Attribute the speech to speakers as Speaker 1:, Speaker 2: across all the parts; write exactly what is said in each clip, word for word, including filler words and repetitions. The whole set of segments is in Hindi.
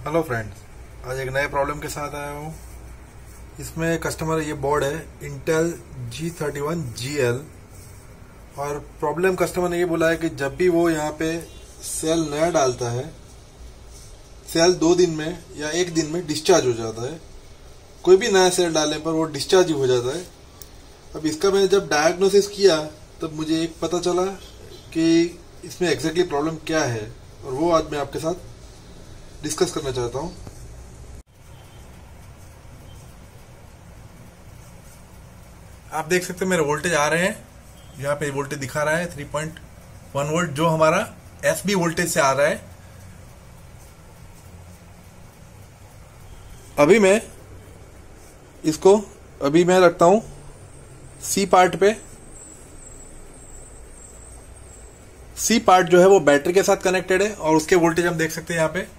Speaker 1: हेलो फ्रेंड्स, आज एक नए प्रॉब्लम के साथ आया हूँ। इसमें कस्टमर ये बोर्ड है Intel G thirty one G L और प्रॉब्लम कस्टमर ने ये बोला है कि जब भी वो यहाँ पे सेल नया डालता है, सेल दो दिन में या एक दिन में डिस्चार्ज हो जाता है। कोई भी नया सेल डालने पर वो डिस्चार्ज ही हो जाता है। अब इसका मैंने जब डायग्नोसिस किया तब मुझे एक पता चला कि इसमें एग्जैक्टली प्रॉब्लम क्या है, और वो आज मैं आपके साथ डिस्कस करना चाहता हूँ। आप देख सकते हैं मेरे वोल्टेज आ रहे हैं, यहाँ पे वोल्टेज दिखा रहा है थ्री पॉइंट वन वोल्ट, जो हमारा एसबी वोल्टेज से आ रहा है। अभी मैं इसको अभी मैं रखता हूं सी पार्ट पे। सी पार्ट जो है वो बैटरी के साथ कनेक्टेड है और उसके वोल्टेज हम देख सकते हैं यहाँ पे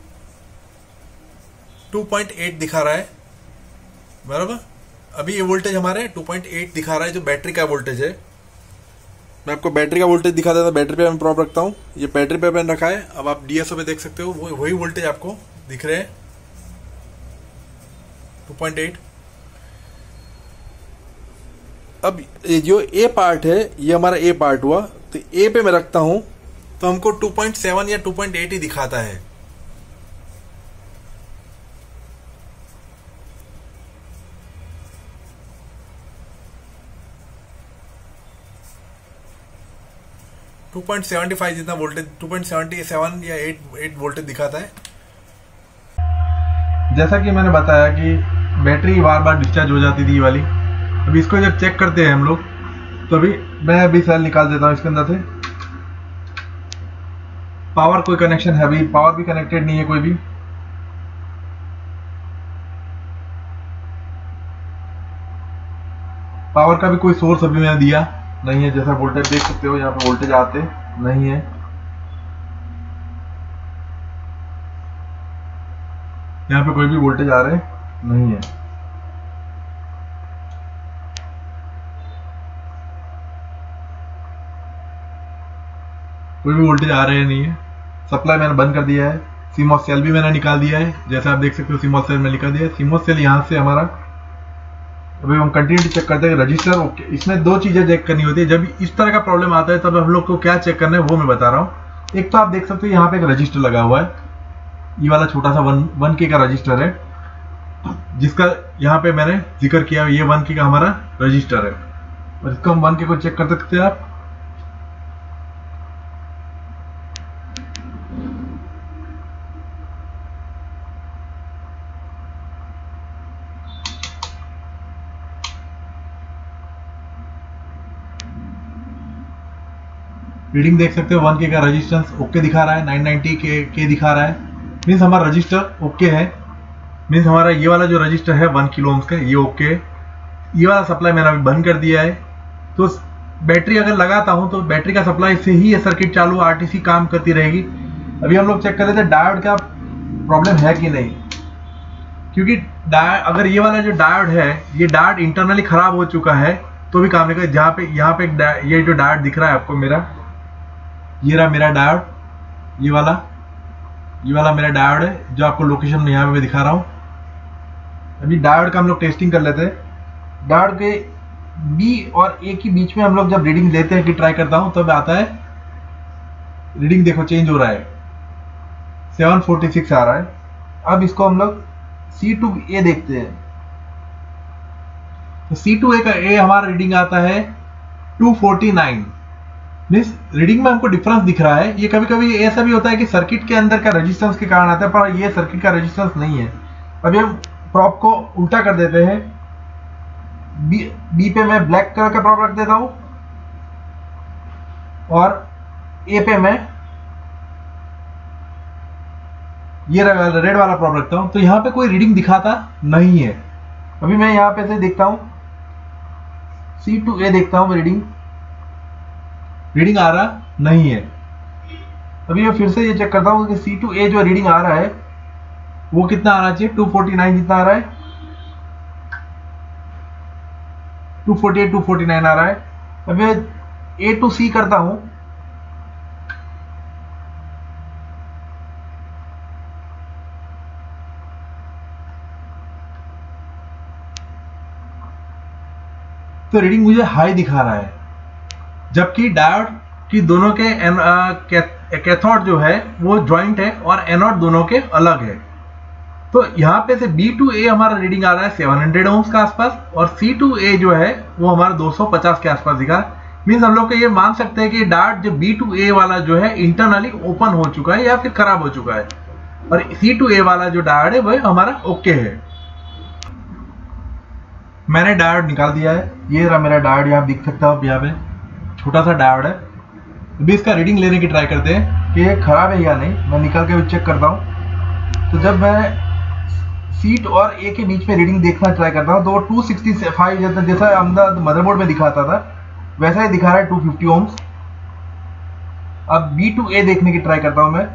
Speaker 1: टू पॉइंट एट दिखा रहा है, बराबर। अभी ये वोल्टेज हमारे टू पॉइंट एट दिखा रहा है, जो बैटरी का वोल्टेज है। मैं आपको बैटरी का वोल्टेज दिखा देता हूं। बैटरी पे मैं प्रॉप रखता हूं, ये बैटरी पे मैंने रखा है। अब आप डीएसओ पे देख सकते हो वो वही वोल्टेज आपको दिख रहे हैं, टू पॉइंट एट। अब ये जो ए पार्ट है ये हमारा ए पार्ट हुआ, तो ए पे मैं रखता हूं तो हमको टू पॉइंट सेवन या टू पॉइंट एट ही दिखाता है। टू पॉइंट सेवन फाइव जितना voltage, two point seven seven या एट एट वोल्टेज दिखाता है। जैसा कि मैंने बताया कि बैटरी बार बार डिस्चार्ज हो जाती थी वाली। अभी इसको जब चेक करते हैं हम लोग, तो अभी मैं अभी सेल निकाल देता हूं इसके अंदर से। पावर कोई कनेक्शन है, अभी पावर भी कनेक्टेड नहीं है कोई भी। पावर का भी कोई सोर्स अभी मैंने दिया नहीं है। जैसा वोल्टेज देख सकते हो यहाँ पे वोल्टेज आते नहीं है। यहाँ पे कोई भी वोल्टेज आ रहे नहीं है। कोई भी वोल्टेज आ रहे नहीं है। सप्लाई मैंने बंद कर दिया है। सीमॉस सेल भी मैंने निकाल दिया है, जैसा आप देख सकते हो सीमॉस सेल में निकाल दिया है। सीमॉस सेल यहाँ से हमारा, अभी हम कंटिन्यू चेक करते हैं रजिस्टर ओके। इसमें दो चीजें चेक करनी होती है। जब इस तरह का प्रॉब्लम आता है तब हम लोग को क्या चेक करना है वो मैं बता रहा हूँ। एक तो आप देख सकते हो यहाँ पे एक रजिस्टर लगा हुआ है, ये वाला छोटा सा वन वन के का रजिस्टर है, जिसका यहाँ पे मैंने जिक्र किया। ये वन के का हमारा रजिस्टर है और इसको हम वन के को चेक कर सकते हैं आप। रीडिंग देख सकते हो, वन के का रजिस्टेंस ओके दिखा रहा है, नाइन नाइंटी के के दिखा रहा है। मीन्स हमारा रजिस्टर ओके है। मीन्स हमारा ये वाला जो रजिस्टर है वन किलो ओम्स का, ये ओके है। ये वाला सप्लाई मैंने अभी बंद कर दिया है। तो बैटरी अगर लगाता हूं तो बैटरी का सप्लाई से ही ये सर्किट चालू आरटीसी काम करती रहेगी। अभी हम लोग चेक कर रहे थे डायोड का प्रॉब्लम है कि नहीं, क्योंकि डायोड, अगर ये वाला जो डायोड है ये डायोड इंटरनली खराब हो चुका है तो भी काम नहीं करेगा। जहाँ पे यहाँ पे ये जो डायोड दिख रहा है आपको, मेरा ये रहा मेरा डायोड, ये वाला ये वाला मेरा डायोड है, जो आपको लोकेशन में यहाँ पे दिखा रहा हूँ। अभी डायोड का हम लोग टेस्टिंग कर लेते हैं। डायोड के बी और ए के बीच में हम लोग जब रीडिंग लेते हैं कि ट्राई करता हूँ, तब आता है रीडिंग, देखो चेंज हो रहा है, सेवन फोर्टी सिक्स आ रहा है। अब इसको हम लोग सी टू ए देखते हैं। तो सी टू ए का ए हमारा रीडिंग आता है two forty nine. Means reading में हमको डिफरेंस दिख रहा है। ये कभी कभी ऐसा भी होता है कि सर्किट के अंदर का रेजिस्टेंस के कारण आता है, पर ये सर्किट का रेजिस्टेंस नहीं है। अभी हम प्रॉप को उल्टा कर देते हैं। बी, बी पे मैं ब्लैक कलर का प्रॉप रख देता हूं और ए पे मैं ये रेड वाला प्रॉप रखता हूं। तो यहां पे कोई रीडिंग दिखाता नहीं है। अभी मैं यहां पे से देखता हूं, सी टू ए देखता हूं, रीडिंग रीडिंग आ रहा नहीं है। अभी मैं फिर से ये चेक करता हूं कि सी टू ए जो रीडिंग आ रहा है वो कितना आना चाहिए, टू फोर्टी नाइन जितना आ रहा है, two forty eight two forty nine आ रहा है। अभी मैं ए टू सी करता हूं, तो रीडिंग मुझे हाई दिखा रहा है, जबकि डायोड की दोनों के एन, आ, कै, कैथोड जो है वो ज्वाइंट है और एनोड दोनों के अलग है। तो यहाँ पे से बी टू ए हमारा रीडिंग आ रहा है सात सौ ओम्स के आसपास और सी टू ए जो है वो हमारा दो सौ पचास के आसपास दिखा है। मीन्स हम लोग को ये मान सकते हैं कि डायोड जो बी टू ए वाला जो है इंटरनली ओपन हो चुका है या फिर खराब हो चुका है, और सी टू ए वाला जो डायोड है वह हमारा ओके है। मैंने डायोड निकाल दिया है, ये रहा मेरा डायोड, यहाँ दिख सकता हो, यहाँ पे छोटा सा डायोड है। अभी इसका रीडिंग लेने की ट्राई करते हैं कि ये खराब है या नहीं। मैं निकाल के भी चेक करता हूँ। तो जब मैं सीट और ए के बीच में रीडिंग देखना ट्राई करता हूँ तो टू सिक्सटी फाइव जैसा जैसा अंदर मदरबोर्ड में दिखाता था वैसा ही दिखा रहा है, टू फिफ्टी ओम्स। अब बी टू ए देखने की ट्राई करता हूँ मैं।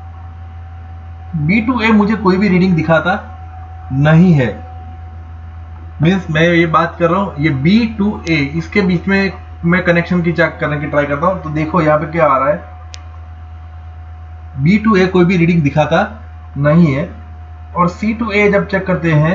Speaker 1: बी टू ए मुझे कोई भी रीडिंग दिखाता नहीं है। मीन्स मैं ये बात कर रहा हूँ, ये बी टू ए इसके बीच में मैं कनेक्शन की चेक करने की ट्राई करता हूँ। तो देखो यहाँ पे क्या आ रहा है, बी टू ए कोई भी रीडिंग दिखाता नहीं है। और सी टू ए जब चेक करते हैं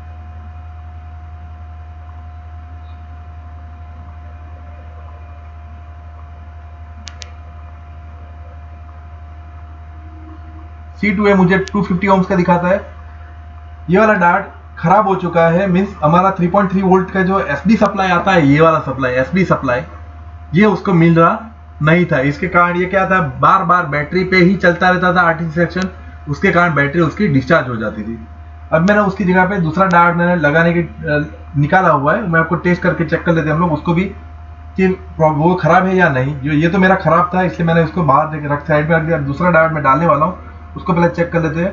Speaker 1: सी टू ए मुझे टू फिफ्टी ओम्स का दिखाता है। ये वाला डायोड खराब हो चुका है। मीन्स हमारा थ्री पॉइंट थ्री वोल्ट का जो एसबी सप्लाई आता है, ये वाला सप्लाई एसबी सप्लाई, ये उसको मिल रहा नहीं था। इसके कारण ये क्या था, बार बार बैटरी पे ही चलता रहता था आरटी सेक्शन, उसके कारण बैटरी उसकी डिस्चार्ज हो जाती थी। अब मैंने उसकी जगह पे दूसरा डायोड मैंने लगाने की निकाला हुआ है। मैं आपको टेस्ट करके चेक कर लेते हैं हम लोग उसको भी कि वो खराब है या नहीं। जो ये तो मेरा खराब था इसलिए मैंने उसको बाहर रख साइड में रख दिया। दूसरा डायोड मैं डालने वाला हूँ, उसको पहले चेक कर लेते हैं।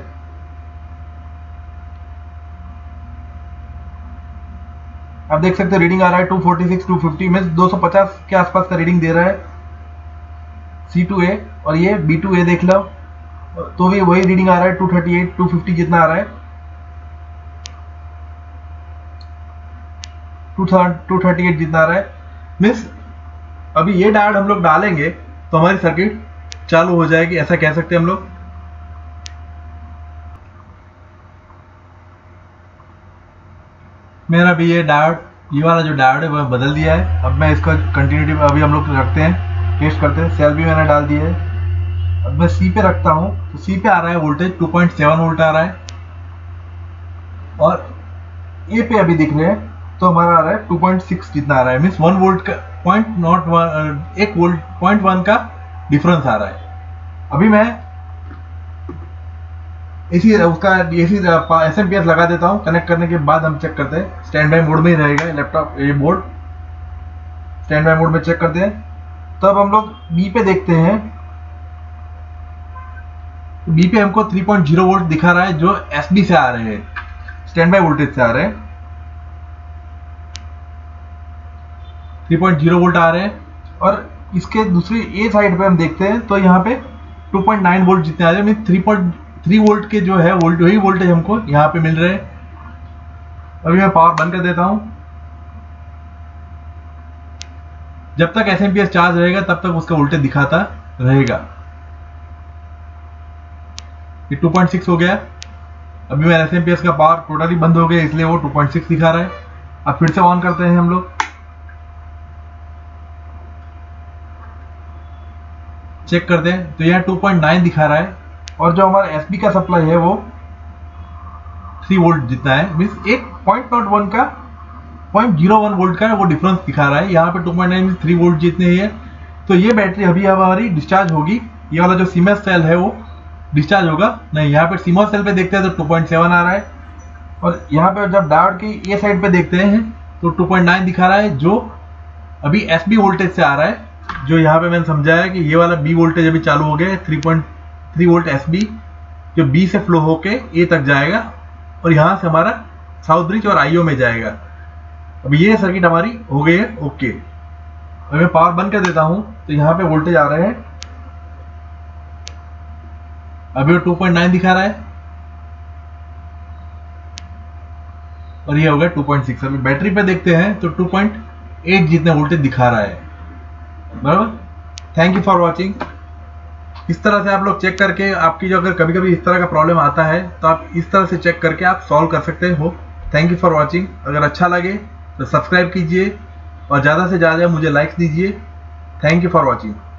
Speaker 1: आप देख सकते हैं रीडिंग आ रहा है two forty six, two fifty में दो सौ पचास के आसपास का रीडिंग दे रहा है सी टू ए। और ये बी टू ए देख लो तो भी वही रीडिंग आ रहा है two thirty eight, two fifty जितना आ रहा है, टू थर्टी एट जितना आ रहा है। मीन्स अभी ये डायोड हम लोग डालेंगे तो हमारी सर्किट चालू हो जाएगी, ऐसा कह सकते हैं हम लोग। मेरा भी ये डायोड, ये वाला जो डायोड है वह बदल दिया है। अब मैं इसका कंटिन्यूटी अभी हम लोग रखते हैं, टेस्ट करते हैं। सेल भी मैंने डाल दिया है। अब मैं सी पे रखता हूँ तो सी पे आ रहा है voltage two point seven volt आ रहा है, और ए पे अभी दिख रहे हैं तो हमारा आ रहा है टू पॉइंट सिक्स जितना आ रहा है। मीन्स वन वोल्ट का पॉइंट नॉट वन एक वोल्ट पॉइंट वन का डिफरेंस आ रहा है। अभी मैं इसी उसका AC S M P S लगा देता हूँ। कनेक्ट करने के बाद हम चेक करते हैं। स्टैंड बाय मोड में ही रहेगा लैपटॉप, ये बोर्ड स्टैंड बाय मोड में चेक करते हैं। तो अब हम लोग बी पे देखते हैं। बी पे हमको थ्री पॉइंट ज़ीरो वोल्ट दिखा रहा है जो एसबी से आ रहे हैं, स्टैंड बाय वोल्टेज से आ रहे हैं। थ्री पॉइंट ज़ीरो वोल्ट आ रहे हैं। और इसके दूसरी ए साइड पे हम देखते हैं तो यहाँ पे टू पॉइंट नाइन वोल्ट जितने आ रहे हैं। थ्री पॉइंट थ्री वोल्ट के जो है वोल्ट वही वोल्टेज हमको यहाँ पे मिल रहे हैं। अभी मैं पावर बंद कर देता हूँ। जब तक S M P S charge रहेगा तब तक उसका वोल्टेज दिखाता रहेगा। ये टू पॉइंट सिक्स हो गया। अभी मैं एस एम पी एस का पावर टोटली बंद हो गया इसलिए वो टू पॉइंट सिक्स दिखा रहा है। अब फिर से ऑन करते हैं हम लोग, चेक करते हैं तो यहाँ टू पॉइंट नाइन दिखा रहा है। और जो हमारा एसबी का सप्लाई है वो थ्री वोल्ट जितना है। मीन्स एक पॉइंट नॉट वन का पॉइंट जीरो वन वोल्ट का वो डिफरेंस दिखा रहा है। यहाँ पे two point nine three volt जितने ही है। तो ये बैटरी अभी हमारी डिस्चार्ज होगी। ये वाला जो सीएमओएस सेल है वो डिस्चार्ज होगा नहीं। यहाँ पे सीएमओएस सेल पे देखते हैं तो टू पॉइंट सेवन आ रहा है। और यहाँ पे जब डायोड की ये साइड पे देखते हैं तो टू पॉइंट नाइन दिखा रहा है जो अभी एसबी वोल्टेज से आ रहा है। जो यहाँ पे मैंने समझाया कि ये वाला बी वोल्टेज अभी चालू हो गया, थ्री पॉइंट थ्री वोल्ट एसबी जो बी से फ्लो होके ए तक जाएगा और यहाँ से हमारा साउथ ब्रिज और आईओ में जाएगा। अब ये सर्किट हमारी हो गई है ओके। अब मैं पावर बंद कर देता हूँ तो यहाँ पे वोल्टेज आ रहे हैं। अभी वो टू पॉइंट नाइन दिखा रहा है और ये हो गया टू पॉइंट सिक्स। अभी बैटरी पे देखते हैं तो टू पॉइंट एट जितने वोल्टेज दिखा रहा है। बराबर। Thank you for watching. इस तरह से आप लोग चेक करके, आपकी जो अगर कभी कभी इस तरह का प्रॉब्लम आता है तो आप इस तरह से चेक करके आप सॉल्व कर सकते हो। Thank you for watching. अगर अच्छा लगे तो सब्सक्राइब कीजिए और ज़्यादा से ज़्यादा मुझे लाइक्स दीजिए। Thank you for watching.